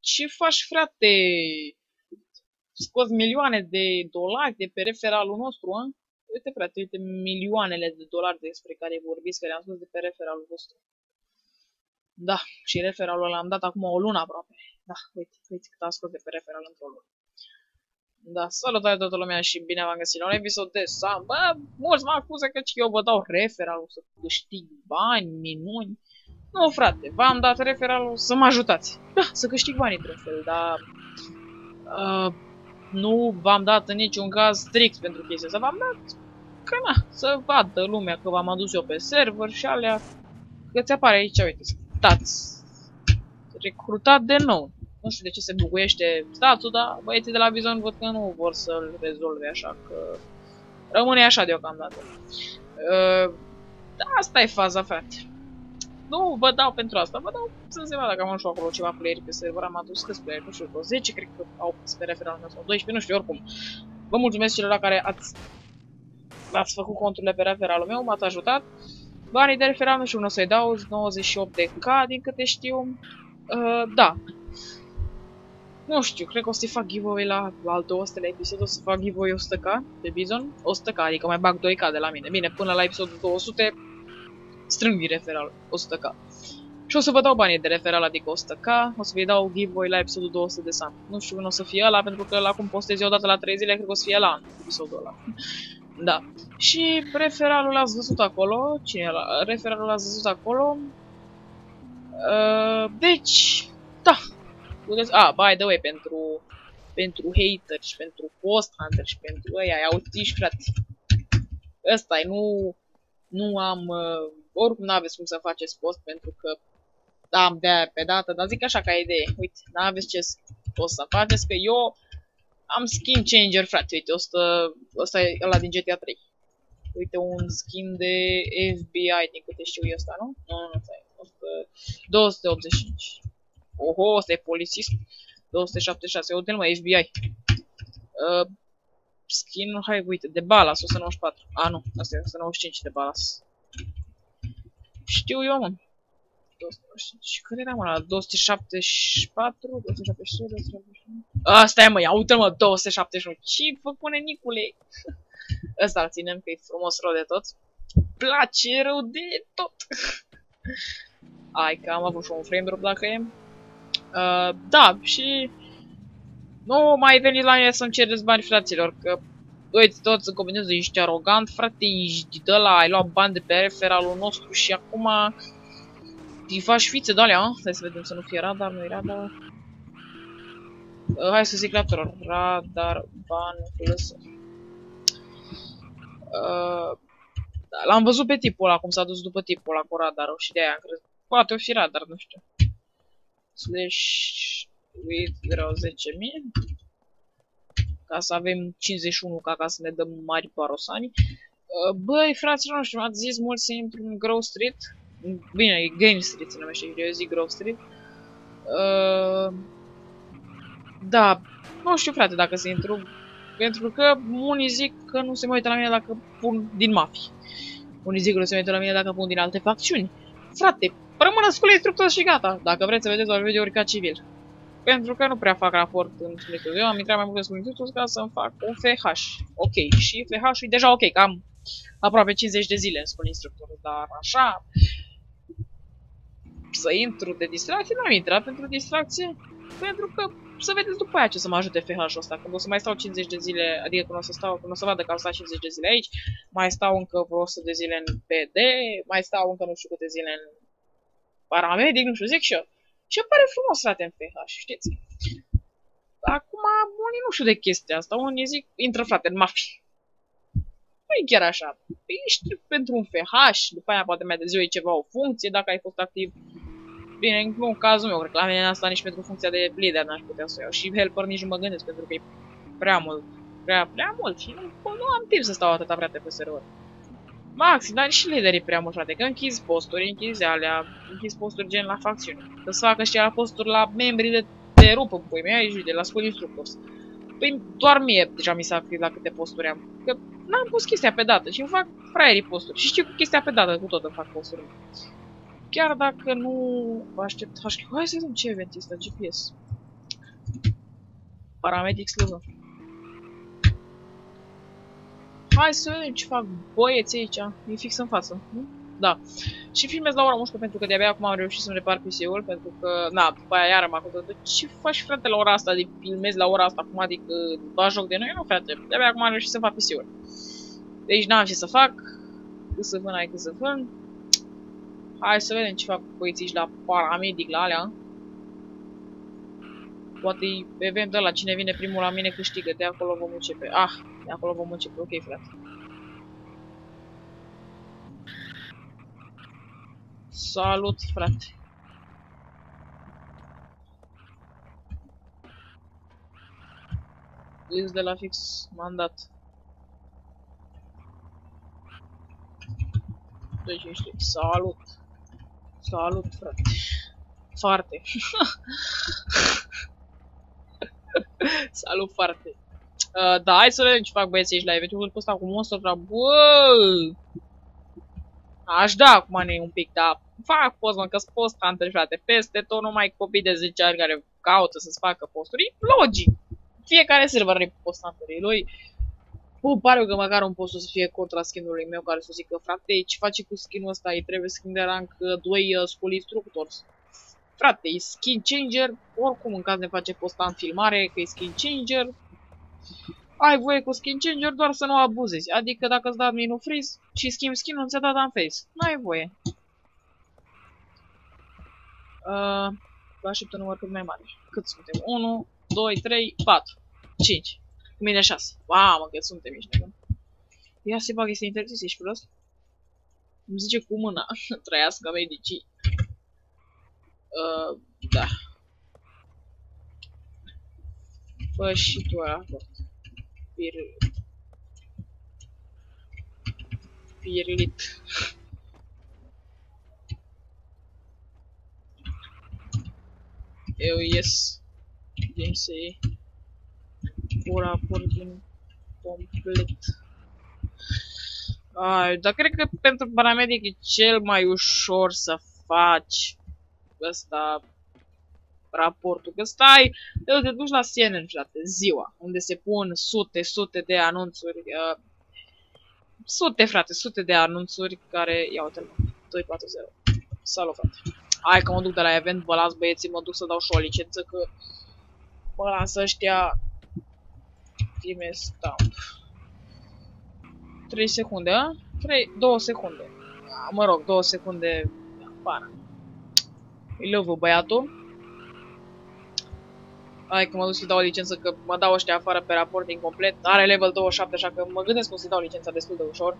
ce faci, frate? Scoți milioane de dolari de pe referalul nostru, a? Uite, frate, uite milioanele de dolari despre care vorbiți, că le-am scos de pe referalul vostru. Da, și referalul l-am dat acum o lună aproape. Da, uite cât am scos de pe referal într-o lună. Da, salutare toată lumea și bine v-am găsit la un episod de Sam. Bă, mulți mă acuză că eu vă dau referalul să câștig bani, minuni. Nu, frate, v-am dat referalul să mă ajutați. Da, să câștig bani într-un fel, dar... nu v-am dat în niciun caz strict pentru chestia asta. V-am dat că na, să vadă lumea că v-am adus eu pe server și alea. Că ți apare aici, uite, stați. Recrutat de nou. Nu știu de ce se buguiește statul, dar băieții de la Bizon văd că nu vor să-l rezolve, așa că rămâne așa deocamdată. Da, asta e faza, frate. Nu vă dau pentru asta, vă dau să se vadă că am și acolo ceva player pe server, am adus câți player, nu știu, 10, cred că au pe referalul meu, sau 12, nu știu, oricum. Vă mulțumesc celor care ați făcut conturile pe referalul meu, m-ați ajutat. Banii de referal nu știu, nu o să-i dau, 98 de K, din câte știu. Da. Nu știu, cred că o să-i fac giveaway la al 200-lea episod, o să fac giveaway 100k pe Bizon. 100k, adică mai bag 2k de la mine. Bine, până la episodul 200 strâng din referal 100k. Și o să vă dau banii de referal, adică 100k, o să vă dau giveaway la episodul 200 de Sam. Nu știu când o să fie ăla, pentru că la cum postez eu odată la 3 zile, cred că o să fie la episodul ăla. Da. Și referalul l-ați văzut acolo. Cine e ăla? Referalul l-ați văzut acolo. Deci, da. By the way, pentru haters, pentru post hunters și pentru ăia autiști, frate. Ăsta-i, nu am, oricum n-aveți cum să faceți post, pentru că am de-aia pe dată, dar zic așa ca idee, uite, n-aveți ce o să faceți, că eu am skin changer, frate, uite, ăsta e ăla din GTA 3. Uite, un skin de FBI, din câte știu eu ăsta, nu? Nu, stai, 285. Oho, ăsta e polițist. 276, uite-l mă, FBI. Skin, hai, uite, de balas, 194. Nu, asta e 195 de balas. Știu eu, mă. 295, care era, mă, la 274, 276, 271. Asta e, mă, ia, uite-l, mă, 271. Ce vă pune Nicule? Ăsta îl ținem, că e frumos rău de tot. Place rău de tot. Hai, că am avut și un frame drop dacă e. Da, și nu mai veniți la mine să-mi cereți bani, fraților, că uite, toți în comunitate, ești arogant, frate, ești de ăla, ai luat bani de pe referalul nostru și acum îi faci fițe de alea, stai să vedem să nu fie radar, nu-i radar. Hai să zic raptor, radar, ban, lăsă. Da, l-am văzut pe tipul ăla, cum s-a dus după tipul ăla cu radarul și de-aia am crezut. Poate o fi radar, nu știu. Slash with vreau 10.000 ca să avem 51 ca să ne dăm mari parosani. Băi, fraților, nu știu, m-ați zis mult să intru în Grove Street. Bine, e Game Street se numește, eu zic Grove Street. Da, nu știu, frate, dacă să intru, pentru că unii zic că nu se mai uită la mine dacă pun din mafii. Unii zic că nu se mai uită la mine dacă pun din alte facțiuni. Frate, rămână scul instructor și gata. Dacă vreți să vedeți doar videouri ca civil. Pentru că nu prea fac raport în scul. Eu am intrat mai mult în scul instructor ca să-mi fac un FH. Ok. Și FH-ul e deja ok, că am aproape 50 de zile în scul instructor. Dar așa... să intru de distracție, nu am intrat pentru distracție. Pentru că să vedeți după aia ce să mă ajute FH-ul ăsta. Când o să mai stau 50 de zile, adică când o să vadă că am stat 50 de zile aici, mai stau încă vreo 100 de zile în PD, mai stau încă nu știu câte zile în paramedic, nu știu, zic și eu. Și pare frumos, frate, în FH, știți? Acum, unii nu știu de chestia asta, unii zic, intră, frate, în mafie. Nu e chiar așa. Ești pentru un FH, după aia poate mai târziu e ceva, o funcție, dacă ai fost activ. Bine, în cazul meu, cred că la mine asta nici pentru funcția de leader n-aș putea să o iau. Și helper nici nu mă gândesc, pentru că e prea mult. Prea mult și nu am timp să stau atâta, frate, pe server. Maxim, dar și liderii prea mult, frate, că închizi posturi, închizi alea, închizi posturi gen la facțiune. Că să facă și la posturi la membrii de te rupă, pui mei, aici, de la School Instructors. Păi doar mie deja mi s-a scris la câte posturi am. Că n-am pus chestia pe dată și îmi fac fraierii posturi. Și știu că chestia pe dată cu tot îmi fac posturi. Chiar dacă nu vă aștept HQ. Hai să vedem ce event este, GPS. Paramedic slăvă. Hai să vedem ce fac băieții aici. E fix în față, nu? Da. Și filmez la ora 11 pentru că de-abia acum am reușit să-mi repar PC-ul, pentru că, na, după aia iară m-a contat. Ce faci, frate, la ora asta? De filmezi la ora asta acum, adică ba joc de noi? Nu, frate. De-abia acum am reușit să fac PC-ul. Deci n-am ce să fac. Cât să vân, ai cât să vân. Hai să vedem ce fac băieții la paramedic, la alea. Poate eventul ăla, cine vine primul la mine câștigă, de acolo vom începe. Ah, de acolo vom începe, ok, frate. Salut, frate. Îți de la fix mandat. Deci ești. Salut. Salut, frate. Foarte. Salut, foarte. Da, hai să vedem ce fac băieții aici la eventul ăsta cu monster trap. Bă! Aș da acum un pic, dar fac post, mă, că-s post hunter, frate. Peste tot numai copii de 10 ani care caută să-ți facă posturi. Logic. Fiecare server are post hunter lui. Bă, pare că măcar un post o să fie contra skin-ului meu care să zică, frate, ce faci cu skin-ul ăsta? Îi trebuie skin de rank 2 school instructors. Frate, e skin changer, oricum în caz de face posta în filmare că e skin changer. Ai voie cu skin changer doar să nu abuzezi. Adică dacă îți da admin-ul freeze și schimbi skin-ul, ți-a dat unface. N-ai voie. Vă aștept un număr cât mai mare. Cât suntem? 1, 2, 3, 4, 5. Cu mine 6. Mamă, cât suntem, ești nebun. Ia să-i bag, este interzis, ești prost? Îmi zice cu mâna. Trăiască medicii. Da. Fă și tu raport. Pirlit. Eu ies din se cu raport din complet. Dar cred că pentru paramedic e cel mai ușor să faci ăsta raportul. Că stai, te duci la CNN, frate, ziua, unde se pun sute de anunțuri. Sute de anunțuri care... Ia uite-l, 240. Salut, frate. Hai că mă duc de la event, vă las băieții, mă duc să dau și o licență, că mă las ăștia... Time stamp. 3 secunde, a? 2 secunde. Mă rog, 2 secunde... Pana. Îi lăvă băiatul. Hai că mă duc să-i dau o licență, că mă dau ăștia afară pe raport incomplet. Are level 27, așa că mă gândesc cum să-i dau licența destul de ușor.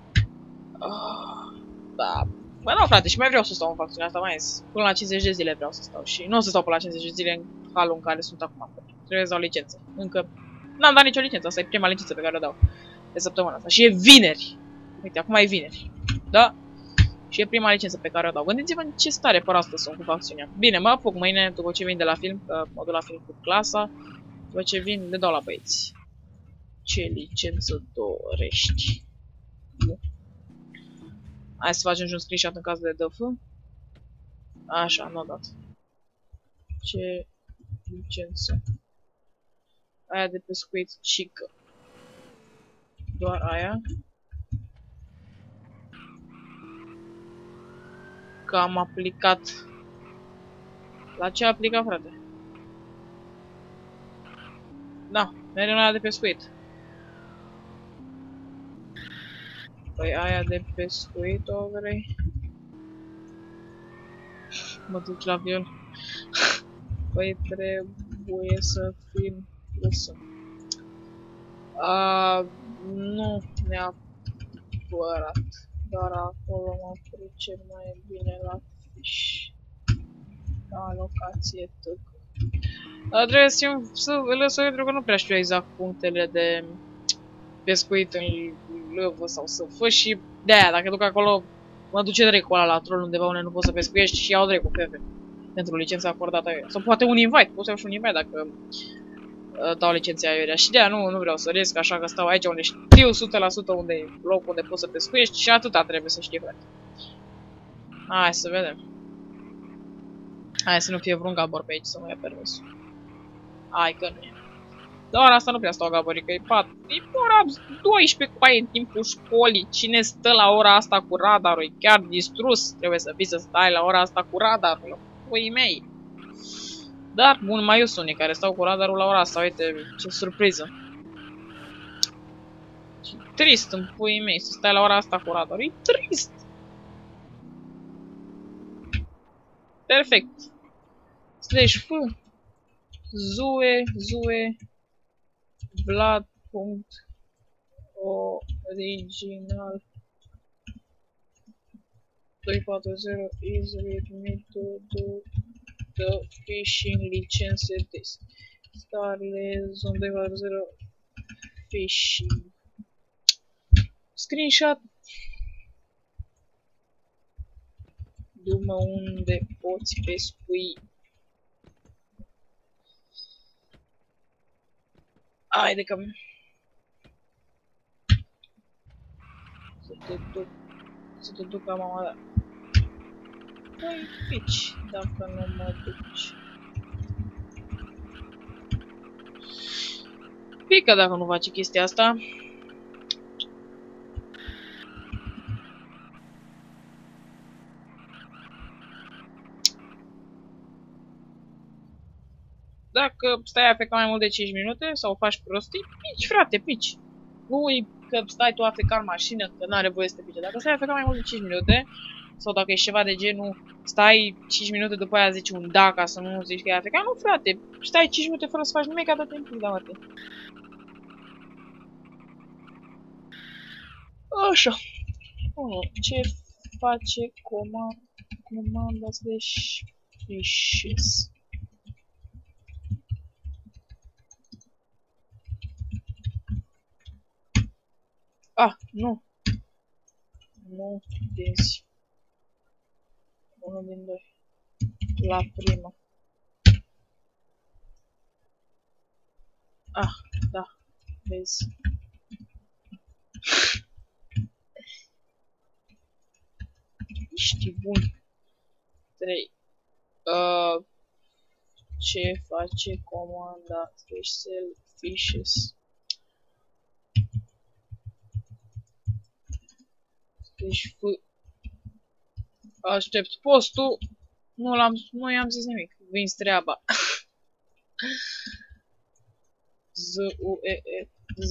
Da. Bă, nu, frate, și mai vreau să stau în facțiunea asta, mai zis. Până la 50 de zile vreau să stau și nu o să stau până la 50 de zile în halul în care sunt acum. Trebuie să dau licență. Încă n-am dat nicio licență, asta e prima licență pe care o dau de săptămâna asta. Și e vineri. Uite, acum e vineri. Da? Și e prima licență pe care o dau. Gândiți-vă în ce stare proastă sunt cu facțiunea. Bine, mă apuc mâine, după ce vin de la film, că mă duc la film cu clasa. După ce vin, le dau la băieți. Ce licență dorești? Hai să facem și un screenshot în caz de DF. Așa, n-a dat. Ce licență? Aia de pescuit cică. Doar aia. Că am aplicat. La ce a aplicat, frate? Da, mereu aia de pescuit. Păi aia de pescuit o vrei? Mă duc la viol. Păi trebuie să fim lăsăm. Nu neapărat. Dar acolo mă pricep mai bine la fiș. La locație tăcă. Trebuie să lăsăm pentru că nu prea știu exact punctele de pescuit în lăvă sau să fă și de-aia, dacă duc acolo, mă duce dracu ăla la troll undeva unde nu poți să pescuiești și iau dracu pe pentru licența acordată aiurea. Sau poate un invite, poți să iau și un invite dacă dau licența aiurea. Și de-aia nu vreau să risc, așa că stau aici unde știu 100% unde e locul unde poți să pescuiești și atâta trebuie să știi, frate. Hai să vedem. Hai să nu fie vreun gabor pe aici să mă ia permisul. Hai că nu e. Dar asta nu prea stau gabării, că e ora 12 cu aia în timpul școlii. Cine stă la ora asta cu radarul? E chiar distrus. Trebuie să fii să stai la ora asta cu radarul. Puii mei. Dar, bun, mai eu sunt unii care stau cu radarul la ora asta. Uite, ce surpriză. Ce trist în puii mei să stai la ora asta cu radarul. E trist. Perfect. Slash F. Zue. Vlad.original 240 is readme to do the phishing license test. Starlezone 240 phishing. Screenshot. Du-mă unde poți pescui. Haide că... Să te duc la mama ta. Păi, pici, dacă nu mă duci. Pică dacă nu faci chestia asta. Dacă stai AFK mai mult de 5 minute sau faci prostii, pici, frate, pici. Nu e că stai tu AFK în mașină, că n-are voie să te pice. Dacă stai AFK mai mult de 5 minute, sau dacă ești ceva de genul, stai 5 minute după aia zici un da ca să nu zici că e AFK, nu, frate, stai 5 minute fără să faci nimic, atât timp, da, mate. Așa. Ce face comanda slash fishes? Ah, nu. Nu, dinți. Unul din doi. La prima. Ah, da. Vezi. Ești bun. 3. Ce face comanda special fishes? Deci, aștept postul. Nu i-am zis nimic. Vinzi treaba. Z-U-E-E.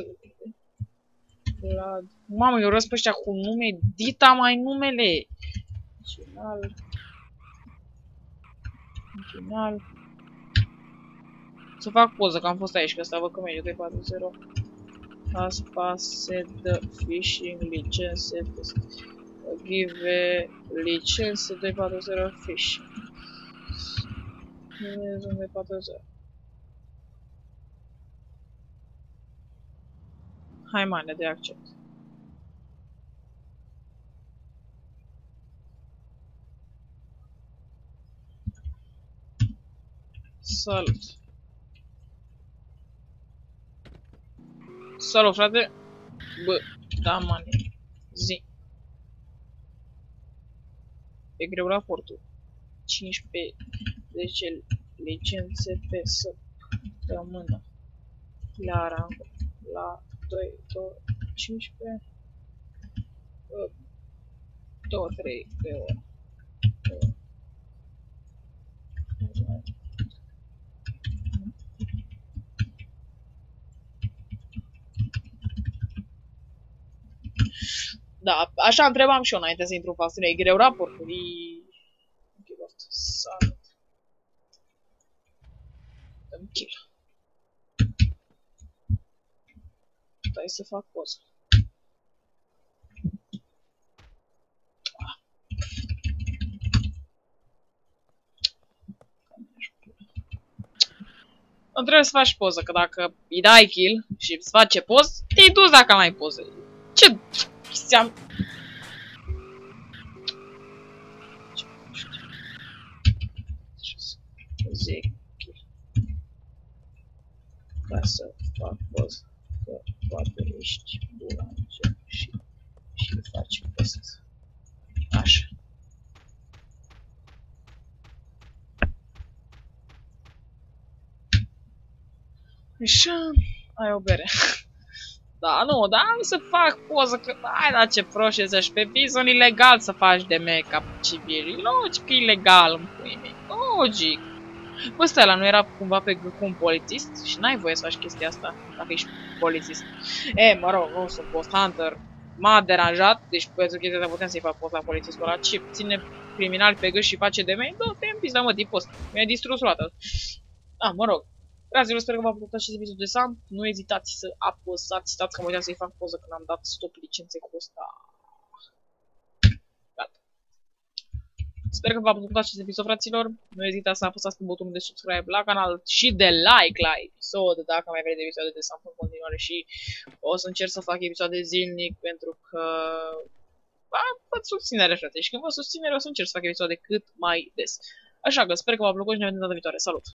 Vlad. Mamă, eu răs pe ăștia cu nume. Dita mai numele. Final. Să fac poză, că am fost aici, că ăsta văd că merge 240. Has passed the phishing license test. Give license 240 phishing. 240. Hai mane de accept. Salut. Salut, frate. Bă, da, mane. Zi. E greu raportul. 15 10 licențe pe săptămână. La rang. La 2, 15. 2, 3 pe oră. Da, așa întrebam și eu înainte să intru în pasiune. E greu raportul, Salut. Dăm kill. Stai să fac poză. Nu trebuie să faci poză, că dacă îi dai kill și îți face poză, te-ai dus dacă mai poză. Ce? Seam... Ca să fac poză, că poate ești bulancer și faci poză. Așa. Așa, ai o bere. Da, nu, da, am să fac poză, că, hai, da, ce proști ești, pe Bizon ilegal să faci de make-up civil, e logic că e ilegal, în puii mei, logic. Bă, stai, ăla nu era cumva pe cu un polițist și n-ai voie să faci chestia asta, dacă ești polițist. E, mă rog, nu sunt post hunter, m-a deranjat, deci pentru chestia asta puteam să-i fac post la polițistul ăla, ce ține criminali pe gâși și face de mei, dă-te în pizda, mă, tip post, mi-a distrus roata. Ah, mă rog. Dragilor, sper că v-a plăcut acest episod de Sam. Nu ezitați să apăsați, stați că mă uitam să-i fac poză când am dat stop licenței cu ăsta. Gata. Sper că v-a plăcut acest episod, fraților. Nu ezitați să apăsați pe butonul de subscribe la canal și de like la episod, dacă mai vreți episoade de Sam în continuare și o să încerc să fac episoade zilnic pentru că văd susținere, frate. Și când vă susținere, o să încerc să fac episoade cât mai des. Așa că sper că v-a plăcut și ne vedem data viitoare. Salut!